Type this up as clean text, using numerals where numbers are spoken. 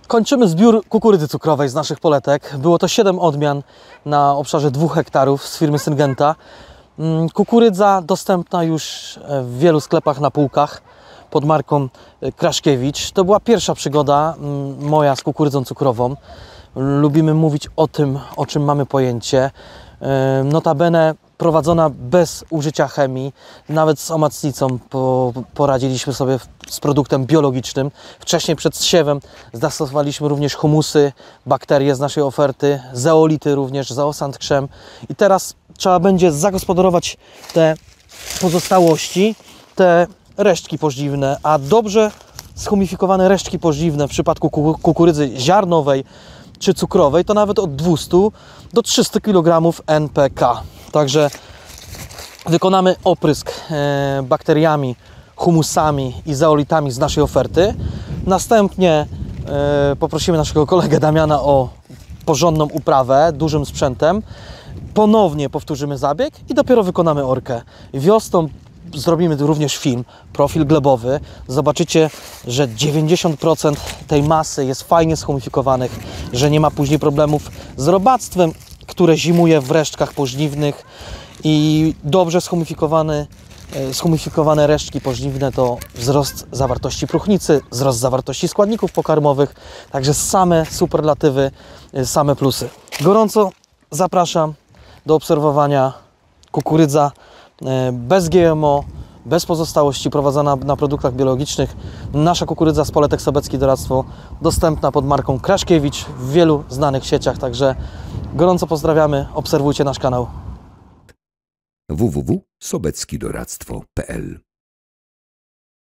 Kończymy zbiór kukurydzy cukrowej z naszych poletek. Było to 7 odmian na obszarze 2 hektarów z firmy Syngenta. Kukurydza dostępna już w wielu sklepach na półkach pod marką Kraszkiewicz. To była pierwsza przygoda moja z kukurydzą cukrową. Lubimy mówić o tym, o czym mamy pojęcie. Notabene prowadzona bez użycia chemii, nawet z omacnicą poradziliśmy sobie z produktem biologicznym. Wcześniej przed zsiewem zastosowaliśmy również humusy, bakterie z naszej oferty, zeolity również, zeosant krzem. I teraz trzeba będzie zagospodarować te pozostałości, te resztki pożliwne, a dobrze schumifikowane resztki pożliwne w przypadku kukurydzy ziarnowej czy cukrowej to nawet od 200 do 300 kg NPK. Także wykonamy oprysk bakteriami, humusami i zeolitami z naszej oferty. Następnie poprosimy naszego kolegę Damiana o porządną uprawę dużym sprzętem. Ponownie powtórzymy zabieg i dopiero wykonamy orkę. Wiosną zrobimy również film, profil glebowy. Zobaczycie, że 90% tej masy jest fajnie schumifikowanych, że nie ma później problemów z robactwem, które zimuje w resztkach pożliwnych, i dobrze schumifikowane resztki pożliwne to wzrost zawartości próchnicy, wzrost zawartości składników pokarmowych, także same superlatywy, same plusy. Gorąco zapraszam do obserwowania. Kukurydza bez GMO, bez pozostałości, prowadzona na produktach biologicznych. Nasza kukurydza z poletek Sobeckie Doradztwo, dostępna pod marką Kraszkiewicz w wielu znanych sieciach, także gorąco pozdrawiamy, obserwujcie nasz kanał. www.sobeckidoradztwo.pl